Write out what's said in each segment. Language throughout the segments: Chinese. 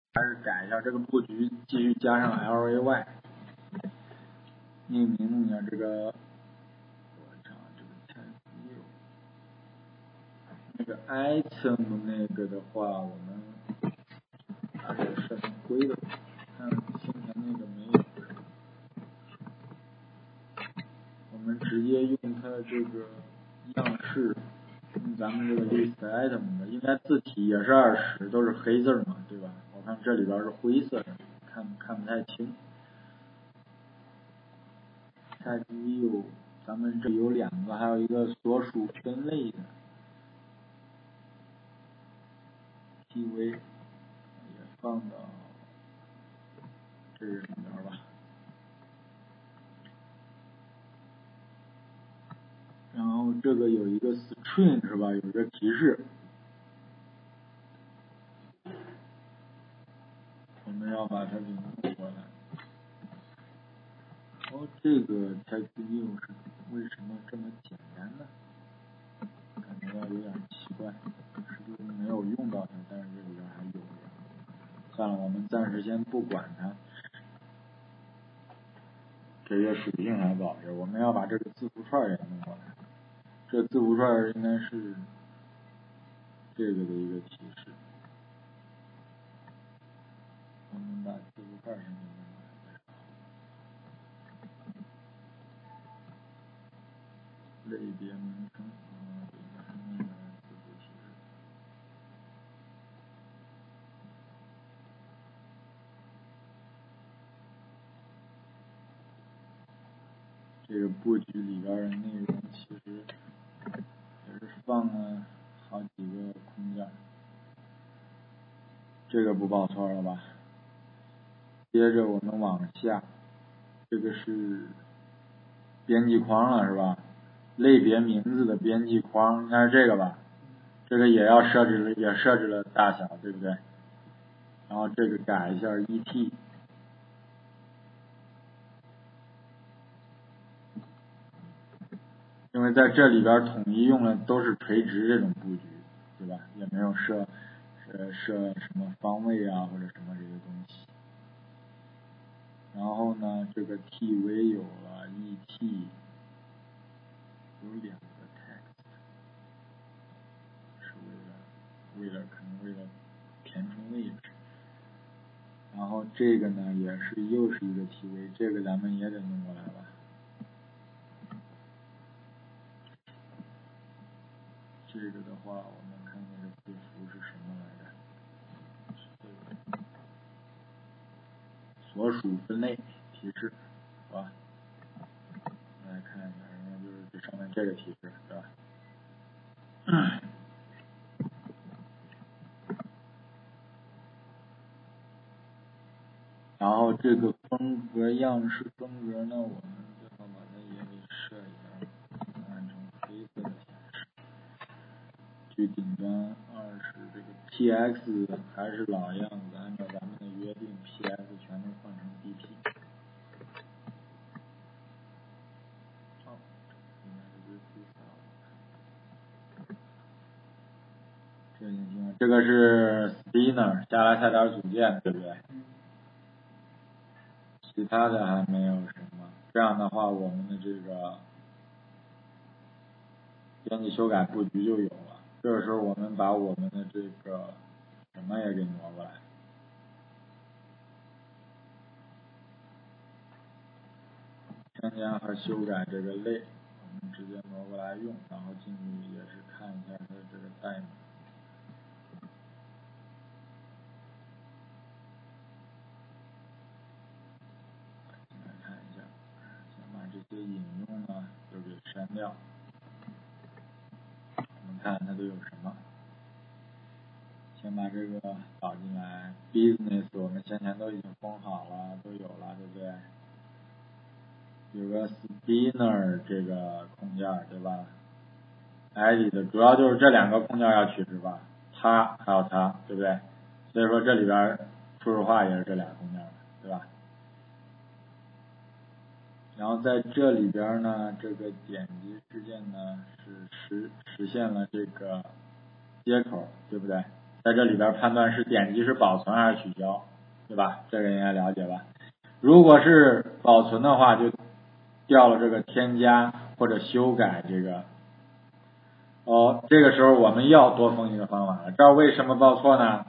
还是改一下这个布局，继续加上 LAY。命名一下这个，我找这个 type view， 那个 item 那个的话，我们把这个设成灰的，看先前那个没有，我们直接用它这个样式，用咱们这个 list item 的，应该字体也是20，都是黑字嘛，对吧？我看这里边是灰色的，看不太清。type view 咱们这有2个，还有一个所属分类的 TV 也放到这里边吧。然后这个有一个 string 是吧？有一个提示，我们要把它给弄过来。这个 type view 是为什么这么简单呢？感觉到有点奇怪，是不是没有用到它？但是这里边还有的。算了，我们暂时先不管它。这个属性还保着，我们要把这个字符串也弄过来。这字符串应该是这个的一个提示。我们把字符串先弄过来。类别名称，字符提示。这个布局里边的内容其实也是放了好几个空间，这个不报错了吧？接着我们往下，这个是编辑框了是吧？类别名字的编辑框应该是这个吧？这个也设置了大小，对不对？然后这个改一下 ET， 因为在这里边统一用的都是垂直这种布局，对吧？也没有设什么方位啊或者什么这些东西。然后呢，这个 TV 有了 ET， 有2个 text， 是可能为了填充位置。然后这个呢又是一个 TV， 这个咱们也得弄过来吧。这个的话，我们看那个字符是什么来着？所属分类提示，是吧？来看一下，应该就是这上面这个提示，对吧？然后这个风格样式风格呢，我们最好把它也给设一下，按成黑色的显示。最顶端20这个 PX 还是老样子，按照咱们的约定 ，PX 全都换成 BP。这个是 spinner 下来菜单组件，对不对？其他的还没有什么。这样的话，我们的这个编辑修改布局就有了。这个时候我们把我们的这个什么也给挪过来。添加和修改这个类，我们直接挪过来用，然后进去也是看一下它的这个代码。来看一下，先把这些引用呢都给删掉。我们看它都有什么。先把这个导进来 ，business 我们先前都已经封好了，都有了，对不对？有个 spinner 这个空件，对吧 ？edit 主要就是这2个空件要取是吧？它还有它，对不对？所以说这里边初始化也是这2个空件，对吧？然后在这里边呢，这个点击事件呢是实现了这个接口，对不对？ 在这里边判断是点击是保存还是取消，对吧？这个应该了解吧？如果是保存的话，就掉了这个添加或者修改这个。这个时候我们要多封一个方法了，这儿为什么报错呢？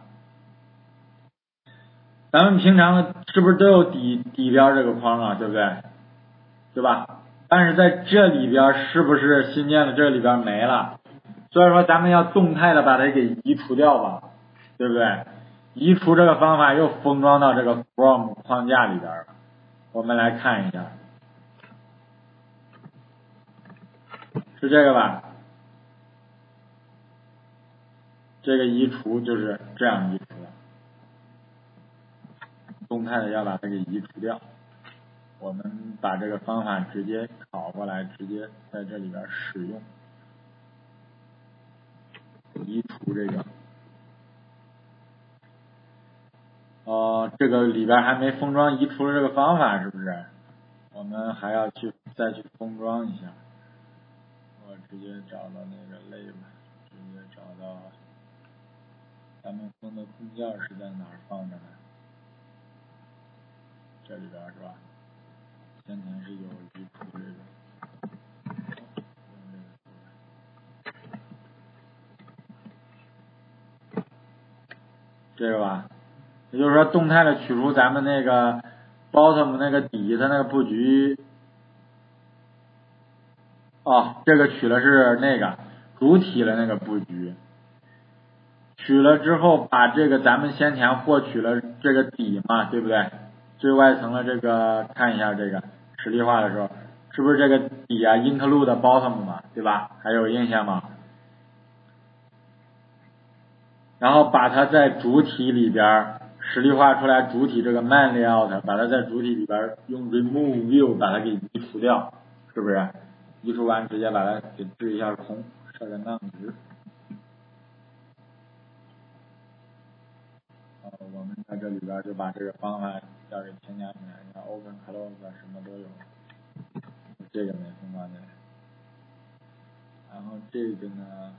咱们平常是不是都有底边这个框啊，对不对？对吧？但是在这里边是不是新建的这里边没了？所以说咱们要动态的把它给移除掉吧，对不对？移除这个方法又封装到这个 from 框架里边了。我们来看一下，是这个吧？这个移除就是这样移除的，动态的要把它给移除掉。我们把这个方法直接拷过来，直接在这里边使用，移除这个。这个里边还没封装移除的这个方法，是不是？我们还要再去封装一下。我直接找到那个类吧，直接找到咱们封的空件是在哪儿放着呢？这里边是吧？先前是有移除这个。这个吧，也就是说动态的取出咱们那个 bottom 那个底下那个布局。这个取了是那个主体的那个布局，取了之后把这个咱们先前获取了这个底嘛，对不对？最外层的这个看一下这个实例化的时候，是不是这个底啊 include bottom 嘛，对吧？还有印象吗？然后把它在主体里边实例化出来，主体这个 main layout 把它在主体里边用 remove view 把它给移除掉，是不是？移除完直接把它给置一下空，设个 none 值。我们在这里边就把这个方法要给添加进来，你看 open close 什么都有，这个没封装进来。然后这个呢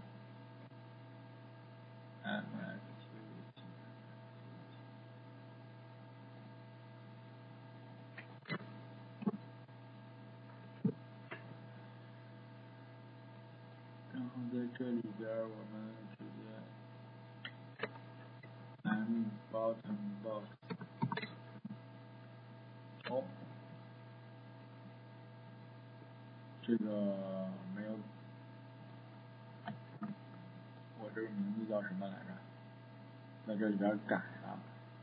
然后在这里边我们直接 bottom box 这个没有，我这个名字叫什么来着？在这里边改了。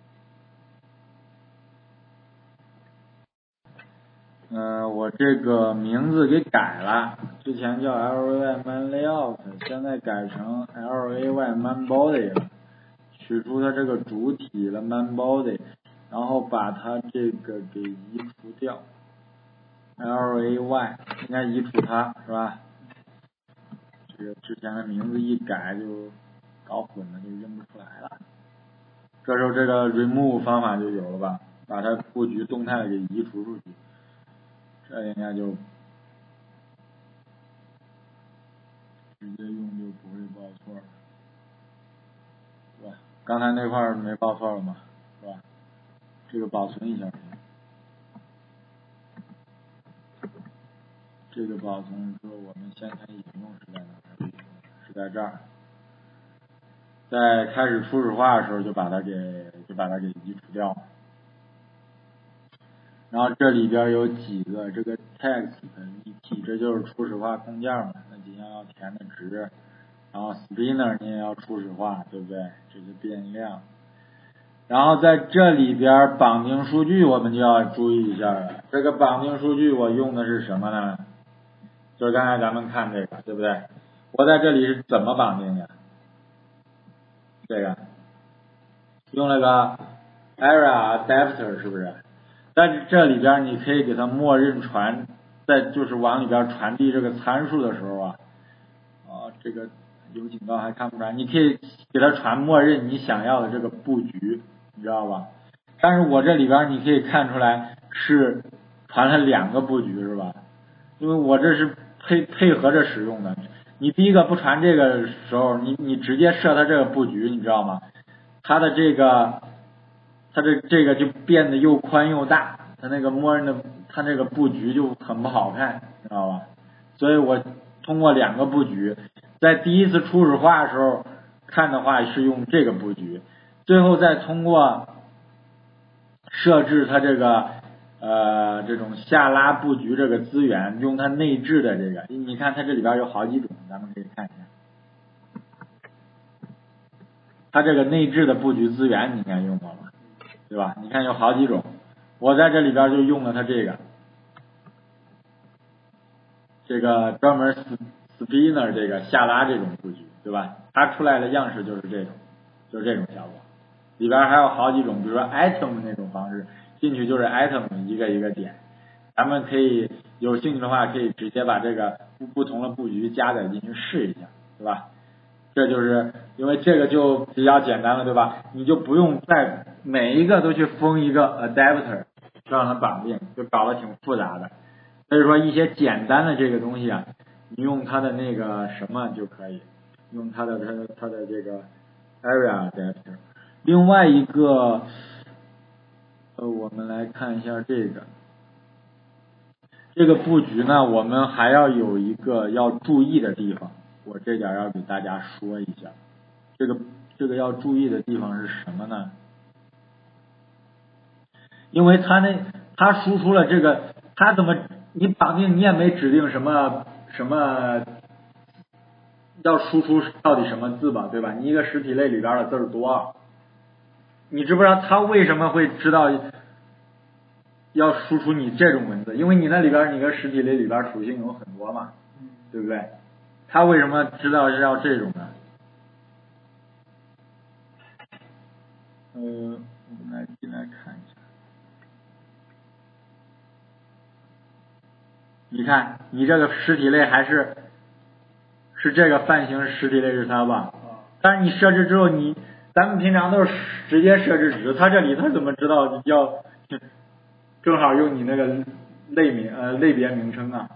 我这个名字给改了，之前叫 LAY main layout， 现在改成 LAY main body 了，取出它这个主体的 main body， 然后把它这个给移除掉。LAY 应该移除它是吧？这个之前的名字一改就搞混了，就认不出来了。这时候这个 remove 方法就有了吧，把它布局动态的给移除出去，这应该就直接用就不会报错了，是吧？刚才那块没报错了吗？是吧？这个保存一下。这个保存之后，我们先前引用是在哪儿？是在这儿。在开始初始化的时候就把它给移除掉。然后这里边有几个这个 text et， 这就是初始化空件嘛，那几项要填的值。然后 spinner 你也要初始化，对不对？这是变量。然后在这里边绑定数据我们就要注意一下了。这个绑定数据我用的是什么呢？就是刚才咱们看这个，对不对？我在这里是怎么绑定的？这个用了个 area adapter 是不是？在这里边你可以给它默认传，就是往里边传递这个参数的时候啊，这个有警告还看不出来，你可以给它传默认你想要的这个布局，你知道吧？但是我这里边你可以看出来是传了2个布局是吧？因为我这是配合着使用的， 你第一个不传这个时候，你直接设它这个布局，你知道吗？它的这个就变得又宽又大，它那个默认的它这个布局就很不好看，知道吧？所以我通过2个布局，在第一次初始化的时候看的话是用这个布局，最后再通过设置它这个这种下拉布局这个资源，用它内置的这个，你看它这里边有好几种，咱们可以看一下，它这个内置的布局资源你应该用过了，对吧？你看有好几种，我在这里边就用了它这个专门 spinner 这个下拉这种布局，对吧？它出来的样式就是这种效果。里边还有好几种，比如说 item 那种方式，进去就是 item 一个一个点。咱们可以有兴趣的话，可以直接把这个不同的布局加载进去试一下，对吧？这就是因为这个就比较简单了，对吧？你就不用再每一个都去封一个 adapter 让它绑定，就搞得挺复杂的。所以说一些简单的这个东西啊，你用它的那个什么就可以，用它的这个 area adapter。另外一个我们来看一下这个布局呢，我们还要有一个要注意的地方，我这点要给大家说一下。这个要注意的地方是什么呢？因为它输出了这个，它怎么你绑定你也没指定什么要输出到底什么字吧，对吧？你一个实体类里边的字儿多少？你知不知道它为什么会知道要输出你这种文字？因为你那里边你个实体类里边属性有很多嘛，对不对？它为什么知道是要这种呢？我们进来看一下。你看，你这个实体类还是这个泛型实体类是它吧？但是你设置之后，咱们平常都是直接设置值，它这里它怎么知道要正好用你那个类别名称啊？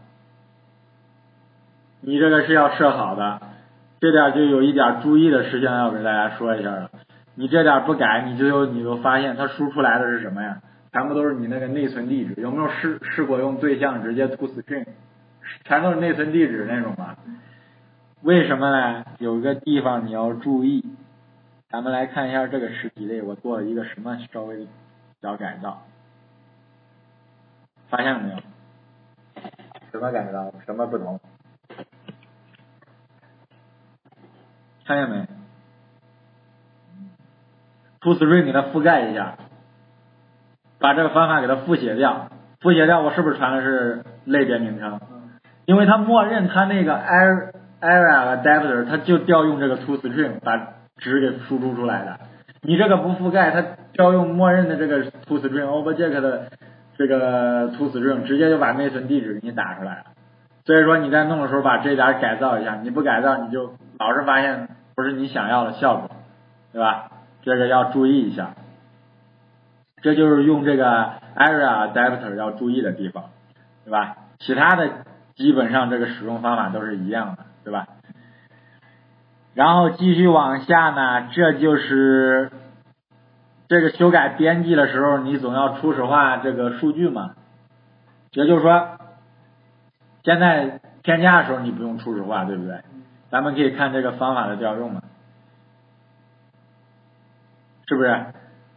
你这个是要设好的，这点就有一点注意的事项要给大家说一下了。你这点不改，你就发现它输出来的是什么呀？全部都是你那个内存地址。有没有试过用对象直接 to string？ 全都是内存地址那种吧？为什么呢？有个地方你要注意，咱们来看一下这个实体类，我做了一个什么稍微小改造，发现了没有？什么改造？什么不同？看见没？to string 给它覆盖一下，把这个方法给它复写掉，我是不是传的是类别名称？因为它默认它那个 area adapter 它就调用这个 to string 把值给输出出来的，你这个不覆盖，它调用默认的这个 to string object 的这个 to string 直接就把内存地址给你打出来了。所以说你在弄的时候把这点改造一下，你不改造你就老是发现不是你想要的效果，对吧？这个要注意一下，这就是用这个 area adapter 要注意的地方，对吧？其他的基本上这个使用方法都是一样的，对吧？然后继续往下呢，这就是这个修改编辑的时候，你总要初始化这个数据嘛。也就是说，现在添加的时候你不用初始化，对不对？咱们可以看这个方法的调用嘛，是不是？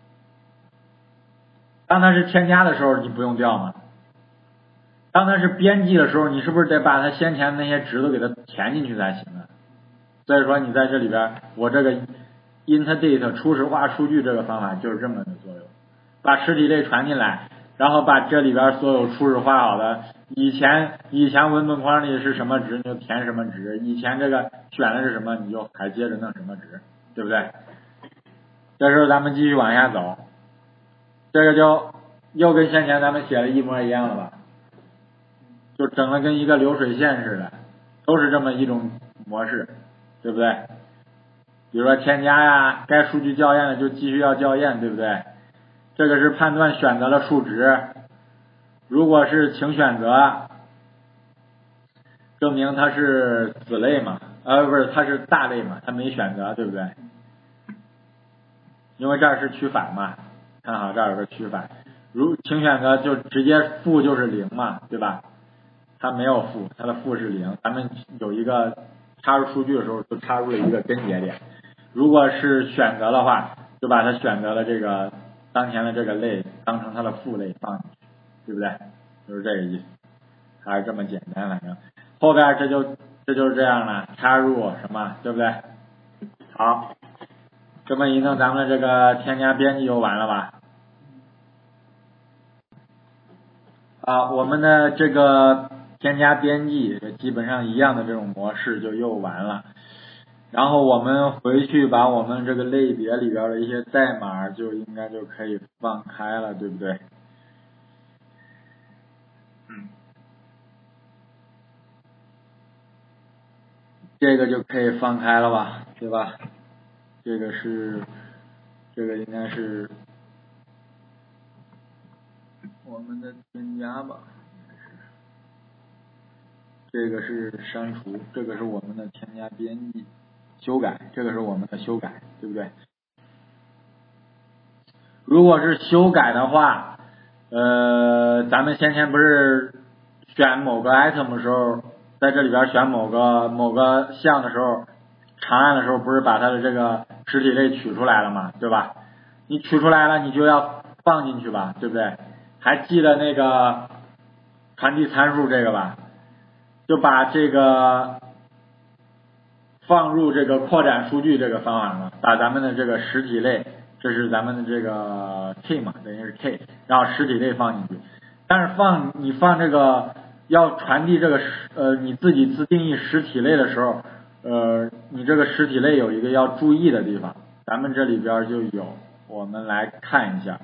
当它是添加的时候，你不用调嘛。当它是编辑的时候，你是不是得把它先前那些值都给它填进去才行啊？所以说你在这里边，我这个 intdate 初始化数据这个方法就是这么的作用，把实体类传进来，然后把这里边所有初始化好的，以前文本框里是什么值你就填什么值，以前这个选的是什么你就还接着弄什么值，对不对？这时候咱们继续往下走，这个就又跟先前咱们写的一模一样了吧？就整了跟一个流水线似的，都是这么一种模式，对不对？比如说添加呀，该数据校验的就继续要校验，对不对？这个是判断选择了数值，如果是请选择， 证明它是子类嘛，不是，它是大类嘛，它没选择，对不对？因为这儿是取反嘛，看好这儿有个取反，请选择就直接负就是0嘛，对吧？它没有负，它的负是0，咱们有一个插入数据的时候就插入了一个根节点。如果是选择的话，就把它选择了这个当前的这个类当成它的父类放进去，对不对？就是这个意思，还是这么简单，反正后边这就是这样了，插入什么，对不对？好，这么一弄，咱们这个添加编辑就完了吧？好，我们的这个添加编辑基本上一样的这种模式就又完了。然后我们回去把我们这个类别里边的一些代码就应该就可以放开了，对不对？这个就可以放开了吧，对吧？这个应该是我们的添加吧，这个是删除，这个是我们的添加编辑，修改，这个是我们的修改，对不对？如果是修改的话，咱们先前不是选某个 item 的时候，在这里边选某个项的时候，长按的时候不是把它的这个实体类取出来了嘛，对吧？你取出来了，你就要放进去吧，对不对？还记得那个传递参数这个吧？就把这个放入这个扩展数据这个方法嘛，把咱们的这个实体类，这是咱们的这个 K 嘛，等于是 K， 然后实体类放进去。但是你放这个要传递这个你自己自定义实体类的时候，你这个实体类有一个要注意的地方，咱们这里边就有，我们来看一下。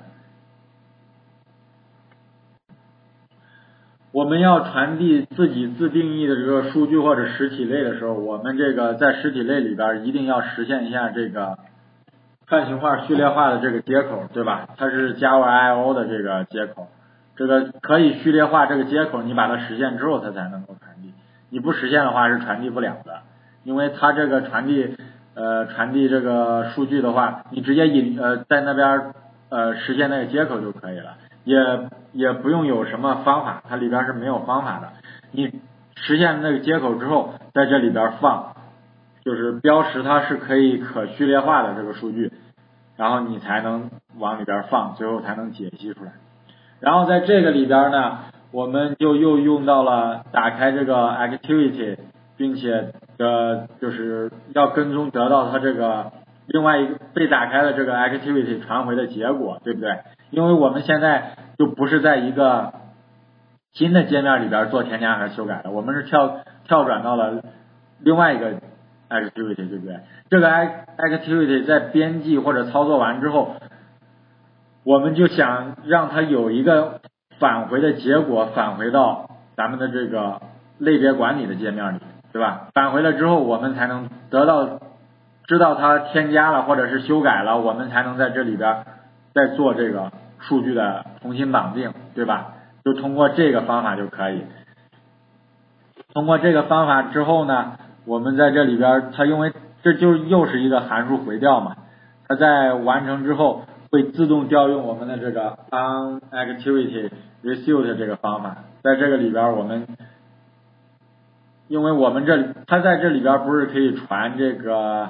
我们要传递自己自定义的这个数据或者实体类的时候，我们这个在实体类里边一定要实现一下这个串行化序列化的这个接口，对吧？它是 Java I/O 的这个接口，这个可以序列化这个接口，你把它实现之后，它才能够传递。你不实现的话是传递不了的，因为它这个传递这个数据的话，你直接在那边实现那个接口就可以了。也不用有什么方法，它里边是没有方法的。你实现那个接口之后，在这里边放，就是标识它是可序列化的这个数据，然后你才能往里边放，最后才能解析出来。然后在这个里边呢，我们就又用到了打开这个 activity， 并且就是要跟踪得到它这个另外一个被打开的这个 activity 传回的结果，对不对？因为我们现在就不是在一个新的界面里边做添加还是修改的，我们是跳转到了另外一个 activity， 对不对？这个 activity 在编辑或者操作完之后，我们就想让它有一个返回的结果返回到咱们的这个类别管理的界面里，对吧？返回了之后，我们才能知道它添加了或者是修改了，我们才能在这里边再做这个数据的重新绑定，对吧？就通过这个方法就可以。通过这个方法之后呢，我们在这里边，它因为这就又是一个函数回调嘛，它在完成之后会自动调用我们的这个 onActivityReceipt 这个方法，在这个里边我们，因为我们它在这里边不是可以传这个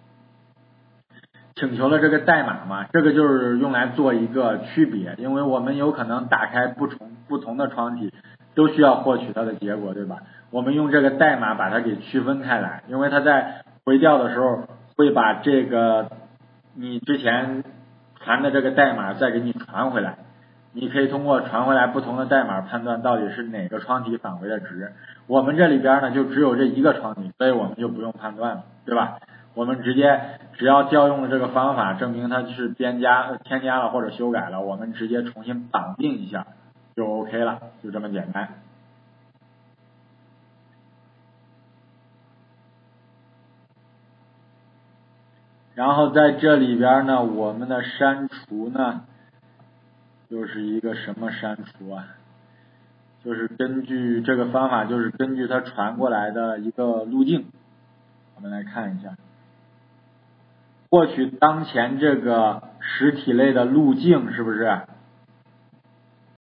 请求的这个代码嘛，这个就是用来做一个区别，因为我们有可能打开不同的窗体，都需要获取它的结果，对吧？我们用这个代码把它给区分开来，因为它在回调的时候会把这个你之前传的这个代码再给你传回来，你可以通过传回来不同的代码判断到底是哪个窗体返回的值。我们这里边呢就只有这一个窗体，所以我们就不用判断了，对吧？我们只要调用了这个方法，证明它是添加了或者修改了，我们直接重新绑定一下就 OK 了，就这么简单。然后在这里边呢，我们的删除呢又是一个什么删除啊？ 就是根据这个方法，就是根据它传过来的一个路径，我们来看一下，获取当前这个实体类的路径是不是？